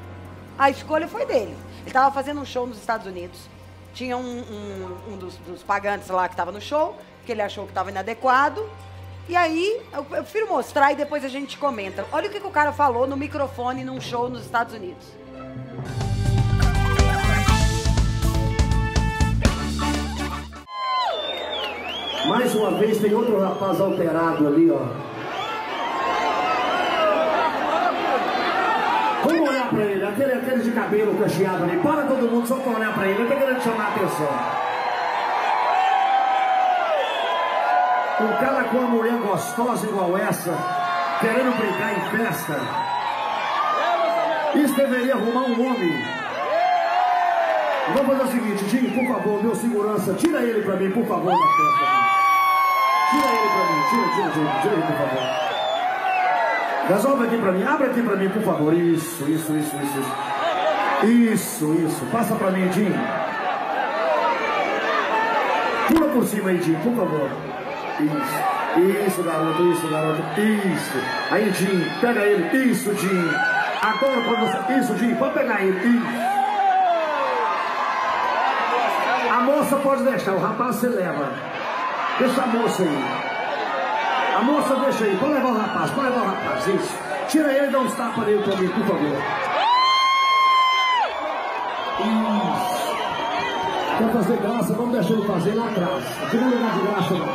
a escolha foi dele. Ele estava fazendo um show nos Estados Unidos. Tinha um dos pagantes lá que estava no show, que ele achou que estava inadequado. E aí, eu prefiro mostrar e depois a gente comenta. Olha o que o cara falou no microfone num show nos Estados Unidos. Mais uma vez tem outro rapaz alterado ali, ó. Vamos olhar pra ele, aquele de cabelo cacheado ali. Para todo mundo só pra olhar pra ele, eu tô querendo chamar a atenção. Um cara com uma mulher gostosa igual essa, querendo brincar em festa. Isso deveria arrumar um homem. Vamos fazer o seguinte, Jim, por favor, meu segurança, tira ele pra mim, por favor, da festa. Tira ele pra mim, tira ele, por favor. Resolve aqui pra mim, abre aqui pra mim, por favor. Isso. Passa pra mim, Jim. Pula por cima aí, Jim, por favor. Isso, garoto. Isso. Aí, Jim, pega ele. Isso, Jim. Agora pra você. Isso, Jim, pode pegar ele. Isso. A moça pode deixar, o rapaz você leva. Deixa a moça aí. A moça deixa aí, pode levar o rapaz, isso. Tira ele e dá uns tapas nele pra mim, por favor. Isso. Quer fazer graça, vamos deixar ele fazer lá atrás. Aqui não é lugar de graça, não.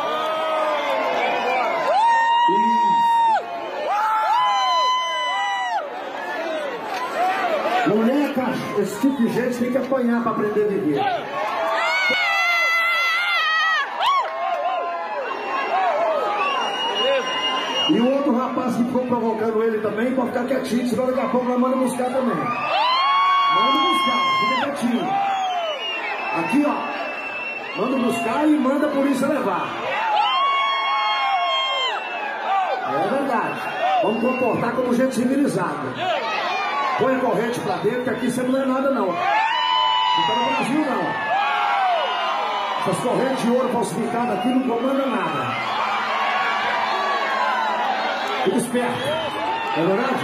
Isso. Mulher, esse tipo de gente tem que apanhar pra aprender a viver. E o outro rapaz que ficou provocando ele também, pode ficar quietinho, senão daqui a pouco nós manda buscar também. Manda buscar, fica quietinho. Aqui, ó. Manda buscar e manda a polícia levar. É verdade. Vamos comportar como gente civilizada. Põe a corrente pra dentro, que aqui você não é nada, não. Não tá no Brasil, não. Essas correntes de ouro falsificadas aqui não comandam nada. Fica esperto, não é verdade?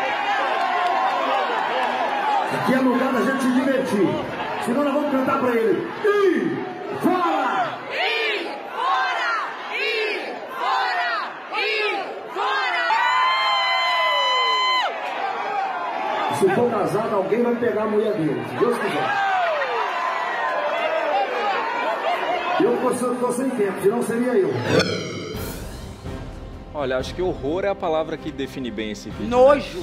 Aqui é lugar da gente se divertir. Senão nós vamos cantar pra ele. E fora! E fora! E fora! E fora! Se for casado, alguém vai pegar a mulher dele, se Deus quiser. Eu tô sem tempo, senão seria eu. Olha, acho que horror é a palavra que define bem esse vídeo. Nojo. Né?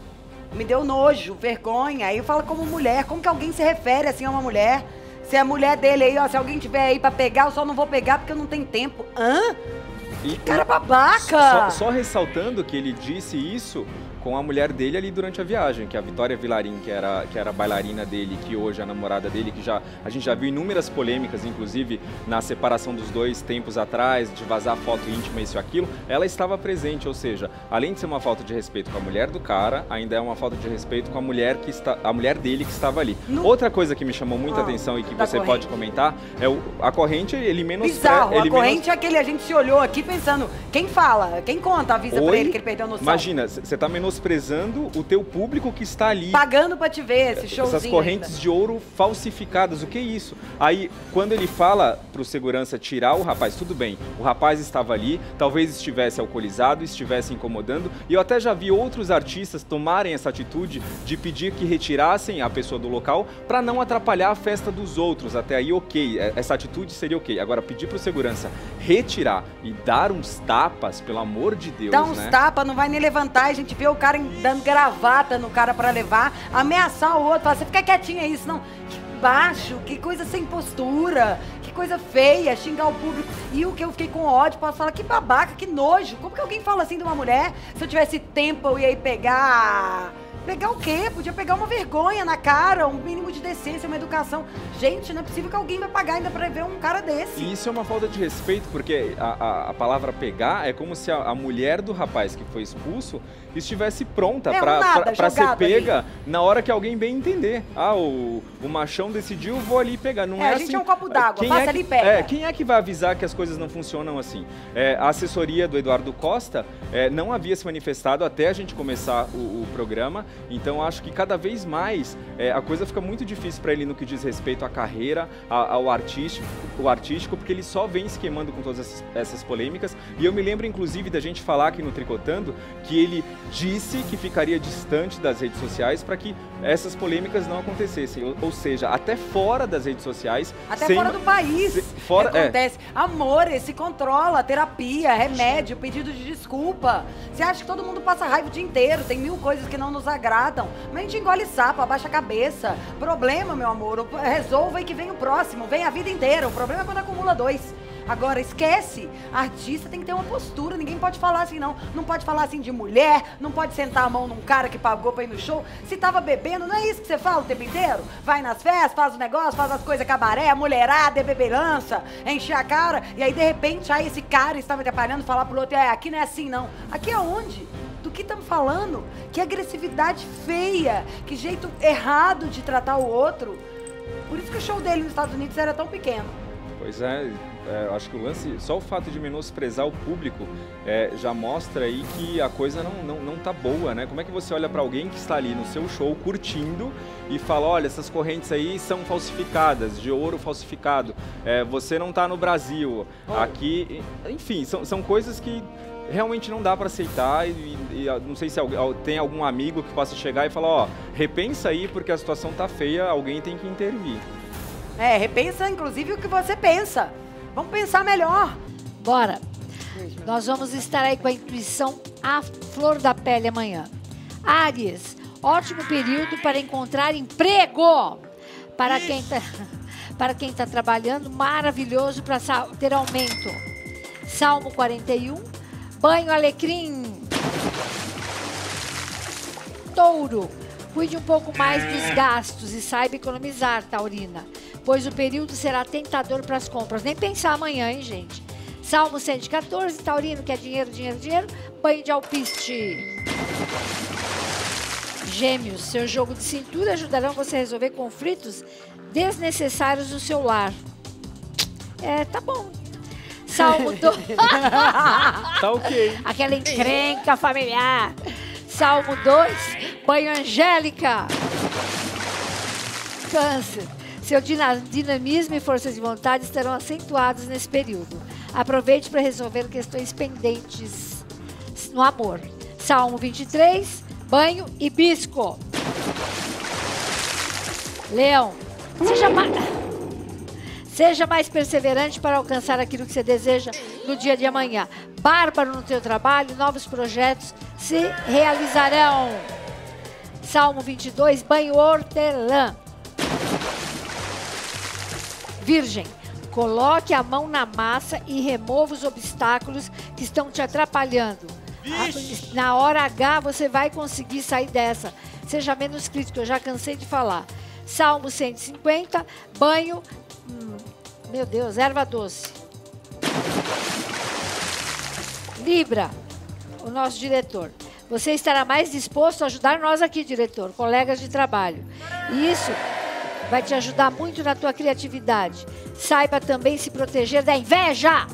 Me deu nojo, vergonha. Aí eu falo como mulher. Como que alguém se refere assim a uma mulher? Se a mulher dele aí, ó, se alguém tiver aí pra pegar, eu só não vou pegar porque eu não tenho tempo. Hã? Que cara babaca! Só ressaltando que ele disse isso com a mulher dele ali durante a viagem, que é a Vitória Vilarim, que era a bailarina dele, que hoje é a namorada dele, que a gente já viu inúmeras polêmicas, inclusive na separação dos dois tempos atrás, de vazar foto íntima, isso e aquilo, ela estava presente, ou seja, além de ser uma falta de respeito com a mulher do cara, ainda é uma falta de respeito com a mulher dele que estava ali. Outra coisa que me chamou muita atenção e que você pode comentar é a corrente, ele menospreza... Bizarro, a corrente é aquele, a gente se olhou aqui pensando, quem fala, quem conta, avisa pra ele que ele perdeu a noção. Imagina, você tá menosprezando o teu público que está ali. Pagando pra te ver esse showzinho. Essas correntes ainda de ouro falsificadas, o que é isso? Aí, quando ele fala pro segurança tirar o rapaz, tudo bem, o rapaz estava ali, talvez estivesse alcoolizado, estivesse incomodando, e eu até já vi outros artistas tomarem essa atitude de pedir que retirassem a pessoa do local para não atrapalhar a festa dos outros. Até aí, ok, essa atitude seria ok. Agora, pedir pro segurança retirar e dar uns tapas, pelo amor de Deus, dá uns tapas, não vai nem levantar, a gente vê o cara dando gravata no cara pra levar, ameaçar o outro, falar, você fica quietinho aí, senão, que baixo, que coisa sem postura, que coisa feia, xingar o público. E o que eu fiquei com ódio, posso falar, que babaca, que nojo, como que alguém fala assim de uma mulher? Se eu tivesse tempo, eu ia ir pegar... Pegar o quê? Podia pegar uma vergonha na cara, um mínimo de decência, uma educação. Gente, não é possível que alguém vai pagar ainda pra ver um cara desse. E isso é uma falta de respeito, porque a palavra pegar é como se a mulher do rapaz que foi expulso estivesse pronta pra ser pega ali na hora que alguém bem entender. Ah, o machão decidiu, vou ali pegar. Não é a gente assim. É um copo d'água, passa ali e pega. Quem é que vai avisar que as coisas não funcionam assim? A assessoria do Eduardo Costa não havia se manifestado até a gente começar o programa. Então acho que cada vez mais a coisa fica muito difícil para ele no que diz respeito à carreira, ao artístico, porque ele só vem se queimando com todas essas polêmicas. E eu me lembro inclusive da gente falar aqui no Tricotando que ele disse que ficaria distante das redes sociais para que essas polêmicas não acontecessem. Ou seja, até fora das redes sociais. Até fora do país acontece. Amor, se controla, terapia, remédio, pedido de desculpa. Você acha que todo mundo passa raiva o dia inteiro, tem 1000 coisas que não nos agradam, mas a gente engole sapo, abaixa a cabeça. Problema, meu amor, resolva e que vem o próximo, vem a vida inteira. O problema é quando acumula 2. Agora, esquece. Artista tem que ter uma postura. Ninguém pode falar assim, não. Não pode falar assim de mulher. Não pode sentar a mão num cara que pagou pra ir no show. Se tava bebendo, não é isso que você fala o tempo inteiro? Vai nas festas, faz o negócio, faz as coisas cabaré, a mulherada, beberança, encher a cara. E aí, de repente, aí esse cara está me atrapalhando, falar pro outro, aqui não é assim, não. Aqui é onde? Do que estamos falando? Que agressividade feia. Que jeito errado de tratar o outro. Por isso que o show dele nos Estados Unidos era tão pequeno. Pois é, acho que o lance, só o fato de menosprezar o público já mostra aí que a coisa não tá boa, né? Como é que você olha para alguém que está ali no seu show curtindo e fala, olha, essas correntes aí são falsificadas, de ouro falsificado, você não tá no Brasil, aqui, enfim, são coisas que realmente não dá para aceitar e não sei se tem algum amigo que possa chegar e falar, ó, repensa aí porque a situação tá feia, alguém tem que intervir. Repensa inclusive o que você pensa. Vamos pensar melhor. Bora. Nós vamos estar aí com a intuição à flor da pele amanhã. Áries, ótimo período para encontrar emprego. Para quem tá trabalhando, maravilhoso para ter aumento. Salmo 41, banho alecrim. Touro, cuide um pouco mais dos gastos e saiba economizar, taurina, pois o período será tentador para as compras. Nem pensar amanhã, hein, gente? Salmo 114, taurino, quer dinheiro, dinheiro, dinheiro, banho de alpiste. Gêmeos, seu jogo de cintura ajudarão você a resolver conflitos desnecessários no seu lar. Tá bom. Salmo 2. Tá ok. Aquela encrenca familiar. Salmo 2, banho angélica. Câncer, seu dinamismo e força de vontade estarão acentuados nesse período. Aproveite para resolver questões pendentes no amor. Salmo 23, banho hibisco. Leão, seja mais perseverante para alcançar aquilo que você deseja no dia de amanhã. Bárbaro no teu trabalho, novos projetos se realizarão. Salmo 22, banho hortelã. Virgem, coloque a mão na massa e remova os obstáculos que estão te atrapalhando. Na hora H você vai conseguir sair dessa. Seja menos crítico, eu já cansei de falar. Salmo 150, banho... meu Deus, erva doce. Libra, o nosso diretor. Você estará mais disposto a ajudar nós aqui, diretor, colegas de trabalho. E isso vai te ajudar muito na tua criatividade. Saiba também se proteger da inveja.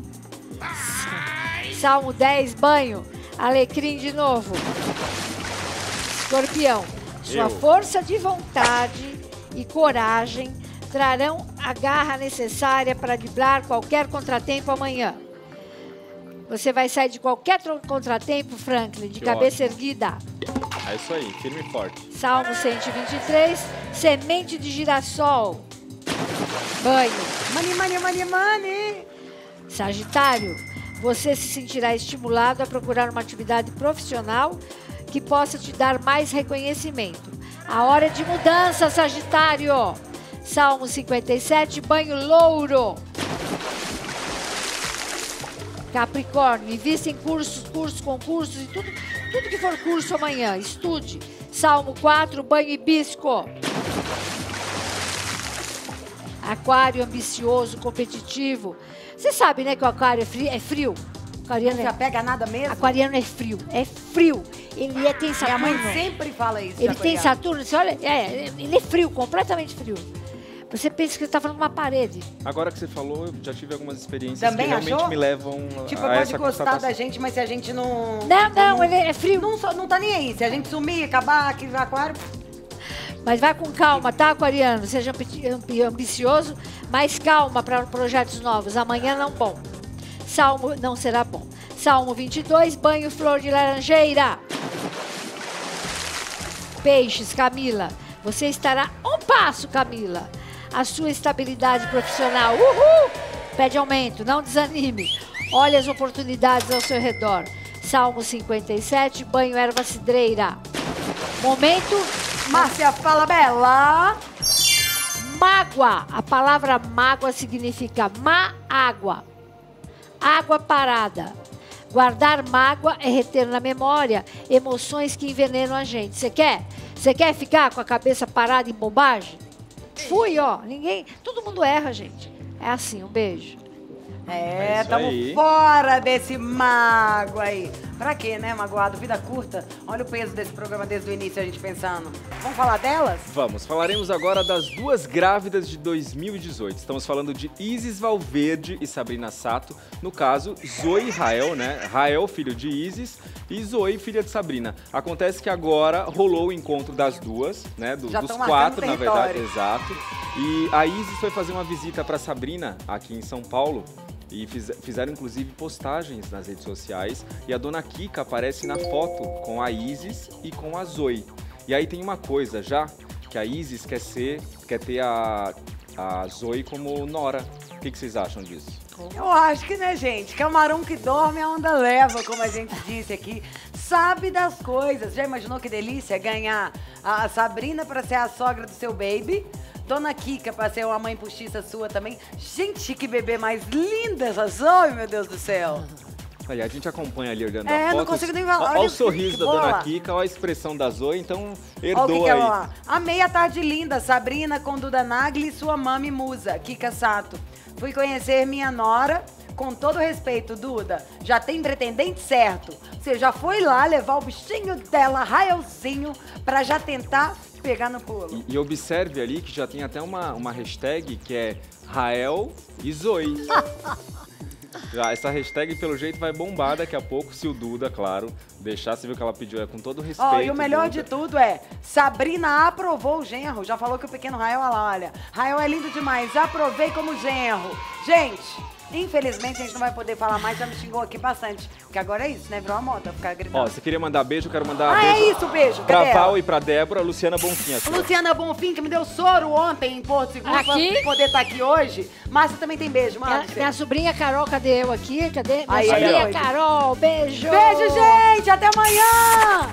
Salmo 10, banho. Alecrim de novo. Escorpião, sua força de vontade e coragem trarão a garra necessária para driblar qualquer contratempo amanhã. Você vai sair de qualquer contratempo, Franklin, de cabeça erguida. É isso aí, firme e forte. Salmo 123, semente de girassol. Banho. Money, money, money, money. Sagitário, você se sentirá estimulado a procurar uma atividade profissional que possa te dar mais reconhecimento. A hora é de mudança, Sagitário. Salmo 57, banho louro. Capricórnio, invista em cursos, concursos e tudo que for curso amanhã. Estude. Salmo 4, banho hibisco. Aquário, ambicioso, competitivo. Você sabe, né, que o aquário é frio? Aquariano não se apega a nada mesmo? Aquariano é frio. É frio. Ele tem Saturno. Minha mãe sempre fala isso. Ele tem Saturno. Você olha, ele é frio, completamente frio. Você pensa que você está falando uma parede. Agora que você falou, eu já tive algumas experiências também que realmente achou? Me levam tipo, a essa pode gostar da gente, mas se a gente não... Não, ele é frio. Não tá nem aí. Se a gente sumir, acabar aqui no aquário... Mas vai com calma, tá, aquariano? Seja ambicioso, mas calma para projetos novos. Amanhã não bom. Salmo não será bom. Salmo 22, banho flor de laranjeira. Peixes, Camila. Você estará um passo, Camila. A sua estabilidade profissional. Uhul! Pede aumento, não desanime. Olhe as oportunidades ao seu redor. Salmo 57, banho erva cidreira. Momento... Márcia Falabella. Mágoa. A palavra mágoa significa má água. Água parada. Guardar mágoa é reter na memória emoções que envenenam a gente. Você quer? Você quer ficar com a cabeça parada em bobagem? Fui, ó. Todo mundo erra, gente. É assim, um beijo. Estamos fora desse mago aí. Pra quê, né, magoado? Vida curta. Olha o peso desse programa desde o início, a gente pensando. Vamos falar delas? Vamos. Falaremos agora das duas grávidas de 2018. Estamos falando de Isis Valverde e Sabrina Sato. No caso, Zoe e Rael, né? Rael, filho de Isis, e Zoe, filha de Sabrina. Acontece que agora rolou o encontro das duas, né? Dos quatro, na verdade. Exato. E a Isis foi fazer uma visita para Sabrina aqui em São Paulo. E fizeram, inclusive, postagens nas redes sociais. E a dona Kika aparece na foto com a Isis e com a Zoe. E aí tem uma coisa já, que a Isis quer ter a Zoe como nora. O que vocês acham disso? Eu acho que, né, gente? Camarão que dorme, a onda leva, como a gente disse aqui. Sabe das coisas. Já imaginou que delícia ganhar a Sabrina para ser a sogra do seu baby? Dona Kika pra ser uma mãe postiça sua também. Gente, que bebê mais linda essa Zoe, meu Deus do céu. Olha, a gente acompanha ali olhando a foto. Não consigo nem falar. Olha o sorriso da dona Kika, olha a expressão da Zoe, então herdou aí. Lá. Amei a tarde linda, Sabrina com Duda Nagli e sua mami musa, Kika Sato. Fui conhecer minha nora, com todo respeito, Duda, já tem pretendente certo. Você já foi lá levar o bichinho dela, Raelzinho, pra já tentar pegar no pulo. E observe ali que já tem até uma hashtag que é Rael e Zoe. Essa hashtag, pelo jeito, vai bombar daqui a pouco, se o Duda, claro, deixar. Você viu que ela pediu, é com todo respeito. E o melhor de tudo é, Sabrina aprovou o genro. Já falou que o pequeno Rael, olha, Rael é lindo demais, aprovei como genro. Gente, infelizmente a gente não vai poder falar mais, já me xingou aqui bastante. Porque agora é isso, né? Virou uma moda ficar gritando. Você queria mandar beijo, eu quero mandar beijo. É isso, beijo. Pra Val e pra Débora, Luciana Bonfim. Luciana Bonfim, que me deu soro ontem em Porto Seguro, pra poder estar aqui hoje. Márcia também tem beijo, Márcia. Minha sobrinha Carol, cadê eu aqui? Cadê? Minha sobrinha Carol, beijo. Beijo, gente. Até amanhã.